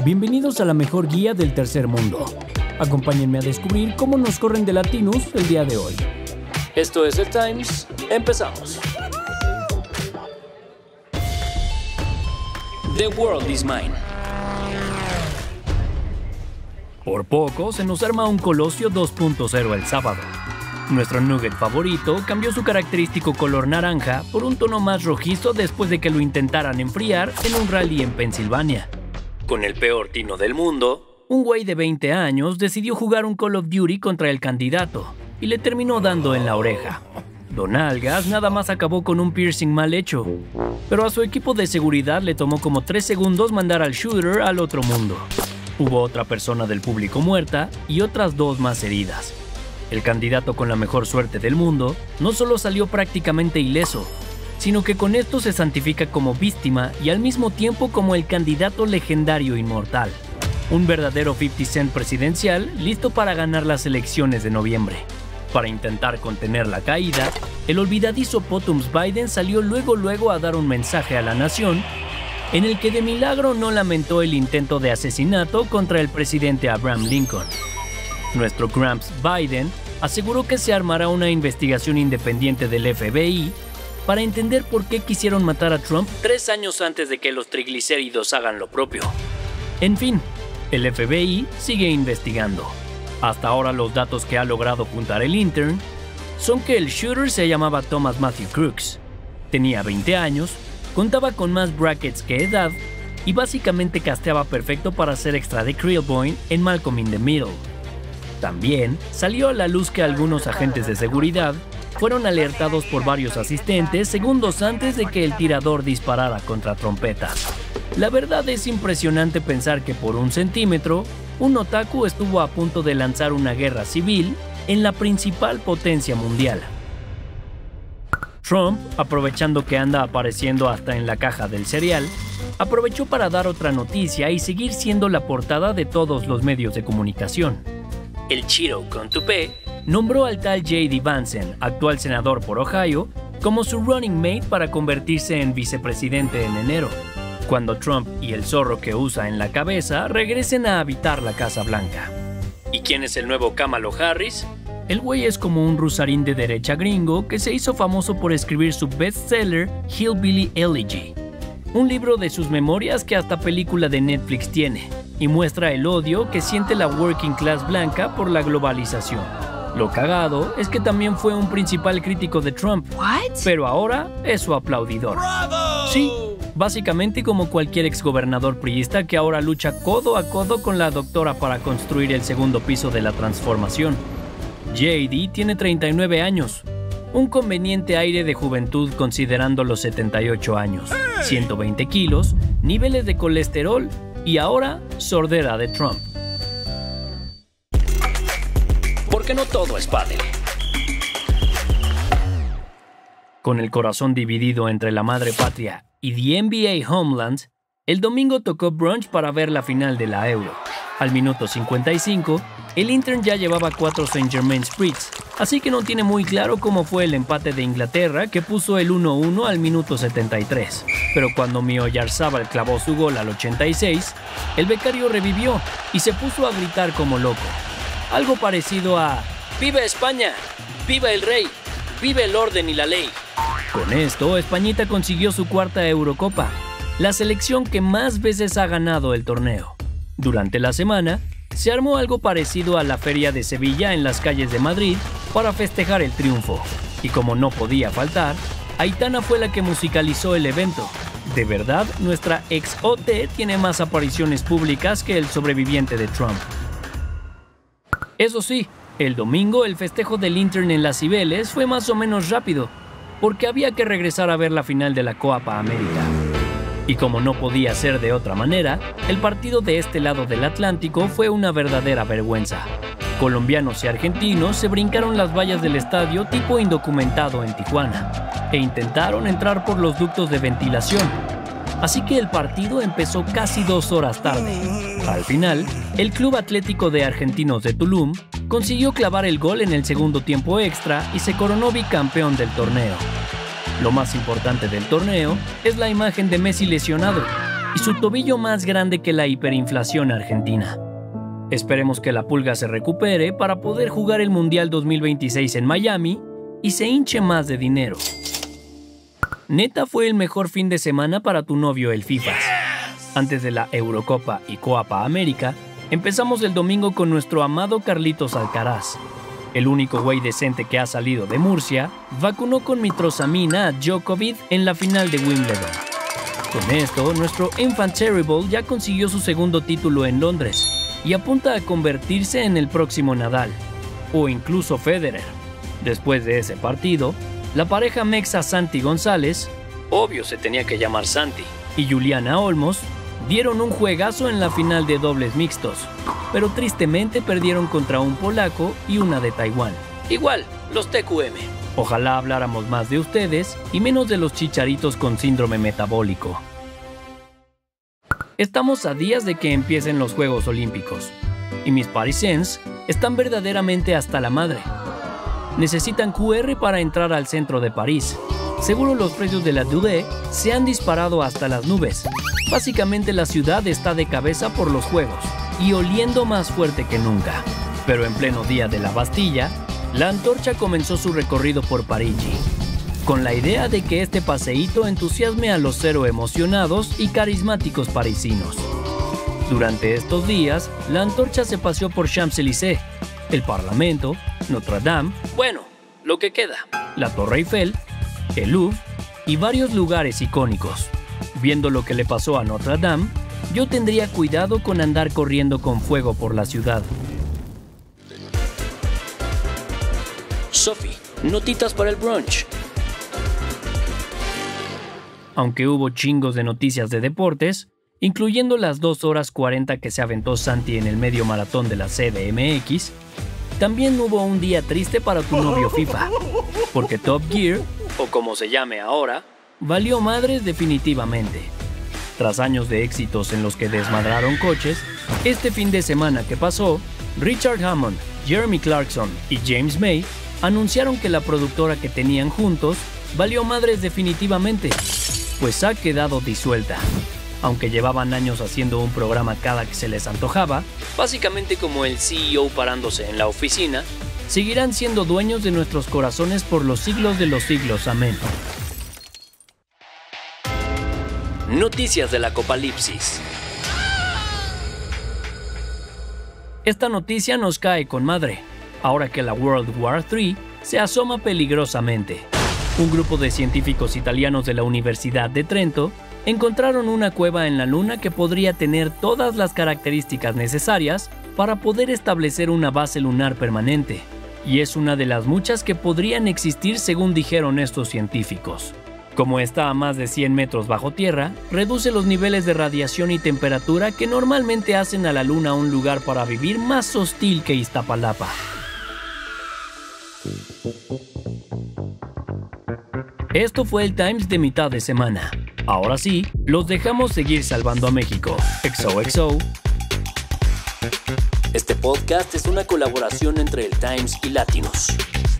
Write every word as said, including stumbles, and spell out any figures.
Bienvenidos a la mejor guía del tercer mundo. Acompáñenme a descubrir cómo nos corren de latinos el día de hoy. Esto es The Times. Empezamos. The World is Mine. Por poco se nos arma un Colosio dos punto cero el sábado. Nuestro nugget favorito cambió su característico color naranja por un tono más rojizo después de que lo intentaran enfriar en un rally en Pensilvania. Con el peor tino del mundo, un güey de veinte años decidió jugar un Call of Duty contra el candidato y le terminó dando en la oreja. Don Algas nada más acabó con un piercing mal hecho, pero a su equipo de seguridad le tomó como tres segundos mandar al shooter al otro mundo. Hubo otra persona del público muerta y otras dos más heridas. El candidato con la mejor suerte del mundo no solo salió prácticamente ileso, sino que con esto se santifica como víctima y al mismo tiempo como el candidato legendario inmortal. Un verdadero cincuenta cent presidencial listo para ganar las elecciones de noviembre. Para intentar contener la caída, el olvidadizo Potums Biden salió luego luego a dar un mensaje a la nación en el que de milagro no lamentó el intento de asesinato contra el presidente Abraham Lincoln. Nuestro Gramps Biden aseguró que se armará una investigación independiente del F B I para entender por qué quisieron matar a Trump tres años antes de que los triglicéridos hagan lo propio. En fin, el F B I sigue investigando. Hasta ahora los datos que ha logrado juntar el intern son que el shooter se llamaba Thomas Matthew Crooks, tenía veinte años, contaba con más brackets que edad y básicamente casteaba perfecto para ser extra de Krillbone en Malcolm in the Middle. También salió a la luz que algunos agentes de seguridad fueron alertados por varios asistentes segundos antes de que el tirador disparara contra trompetas. La verdad es impresionante pensar que por un centímetro, un otaku estuvo a punto de lanzar una guerra civil en la principal potencia mundial. Trump, aprovechando que anda apareciendo hasta en la caja del cereal, aprovechó para dar otra noticia y seguir siendo la portada de todos los medios de comunicación. El Cheeto con tupé nombró al tal J D Vance, actual senador por Ohio, como su running mate para convertirse en vicepresidente en enero, cuando Trump y el zorro que usa en la cabeza regresen a habitar la Casa Blanca. ¿Y quién es el nuevo Kamala Harris? El güey es como un rusarín de derecha gringo que se hizo famoso por escribir su bestseller Hillbilly Elegy, un libro de sus memorias que hasta película de Netflix tiene, y muestra el odio que siente la working class blanca por la globalización. Lo cagado es que también fue un principal crítico de Trump, What? pero ahora es su aplaudidor. ¡Bravo! Sí, básicamente como cualquier exgobernador priista que ahora lucha codo a codo con la doctora para construir el segundo piso de la transformación. J D tiene treinta y nueve años, un conveniente aire de juventud considerando los setenta y ocho años, ciento veinte kilos, niveles de colesterol y ahora sordera de Trump. Porque no todo es pádel. Con el corazón dividido entre la madre patria y The N B A Homeland, el domingo tocó brunch para ver la final de la Euro. Al minuto cincuenta y cinco, el intern ya llevaba cuatro Saint Germain Spritz, así que no tiene muy claro cómo fue el empate de Inglaterra que puso el uno uno al minuto setenta y tres. Pero cuando Mio Oyarzabal clavó su gol al ochenta y seis, el becario revivió y se puso a gritar como loco. Algo parecido a ¡Viva España! ¡Viva el rey! ¡Viva el orden y la ley! Con esto, Españita consiguió su cuarta Eurocopa, la selección que más veces ha ganado el torneo. Durante la semana, se armó algo parecido a la Feria de Sevilla en las calles de Madrid para festejar el triunfo. Y como no podía faltar, Aitana fue la que musicalizó el evento. De verdad, nuestra ex O T tiene más apariciones públicas que el sobreviviente de Trump. Eso sí, el domingo el festejo del intern en las Cibeles fue más o menos rápido, porque había que regresar a ver la final de la Copa América. Y como no podía ser de otra manera, el partido de este lado del Atlántico fue una verdadera vergüenza. Colombianos y argentinos se brincaron las vallas del estadio tipo indocumentado en Tijuana e intentaron entrar por los ductos de ventilación. Así que el partido empezó casi dos horas tarde. Al final, el Club Atlético de Argentinos de Tulum consiguió clavar el gol en el segundo tiempo extra y se coronó bicampeón del torneo. Lo más importante del torneo es la imagen de Messi lesionado, y su tobillo más grande que la hiperinflación argentina. Esperemos que la pulga se recupere para poder jugar el Mundial dos mil veintiséis en Miami y se hinche más de dinero. Neta fue el mejor fin de semana para tu novio el FIFA. Antes de la Eurocopa y Copa América, empezamos el domingo con nuestro amado Carlitos Alcaraz. El único güey decente que ha salido de Murcia, vacunó con mitrozamina a Djokovic en la final de Wimbledon. Con esto, nuestro Infant Terrible ya consiguió su segundo título en Londres y apunta a convertirse en el próximo Nadal, o incluso Federer. Después de ese partido, la pareja mexa Santi González, obvio se tenía que llamar Santi, y Juliana Olmos, dieron un juegazo en la final de dobles mixtos, pero tristemente perdieron contra un polaco y una de Taiwán. Igual, los T Q M. Ojalá habláramos más de ustedes y menos de los chicharitos con síndrome metabólico. Estamos a días de que empiecen los Juegos Olímpicos, y mis parisens están verdaderamente hasta la madre. Necesitan Q R para entrar al centro de París. Seguro los precios de la Dudé se han disparado hasta las nubes. Básicamente la ciudad está de cabeza por los juegos y oliendo más fuerte que nunca. Pero en pleno día de la Bastilla, la antorcha comenzó su recorrido por Parigi, con la idea de que este paseíto entusiasme a los cero emocionados y carismáticos parisinos. Durante estos días, la antorcha se paseó por Champs-Élysées, el Parlamento, Notre Dame, bueno, lo que queda, la Torre Eiffel, el Louvre y varios lugares icónicos. Viendo lo que le pasó a Notre Dame, yo tendría cuidado con andar corriendo con fuego por la ciudad. Sophie, notitas para el brunch. Aunque hubo chingos de noticias de deportes, incluyendo las dos horas cuarenta que se aventó Santi en el medio maratón de la C D M X, también hubo un día triste para tu novio FIFA, porque Top Gear, o como se llame ahora, valió madres definitivamente. Tras años de éxitos en los que desmadraron coches, este fin de semana que pasó, Richard Hammond, Jeremy Clarkson y James May anunciaron que la productora que tenían juntos valió madres definitivamente, pues ha quedado disuelta. Aunque llevaban años haciendo un programa cada que se les antojaba, básicamente como el C E O parándose en la oficina, seguirán siendo dueños de nuestros corazones por los siglos de los siglos. Amén. Noticias del Apocalipsis. Esta noticia nos cae con madre, ahora que la World War tres se asoma peligrosamente. Un grupo de científicos italianos de la Universidad de Trento encontraron una cueva en la Luna que podría tener todas las características necesarias para poder establecer una base lunar permanente, y es una de las muchas que podrían existir según dijeron estos científicos. Como está a más de cien metros bajo tierra, reduce los niveles de radiación y temperatura que normalmente hacen a la Luna un lugar para vivir más hostil que Iztapalapa. Esto fue el Times de mitad de semana. Ahora sí, los dejamos seguir salvando a México. X O X O. Este podcast es una colaboración entre el Times y Latinos.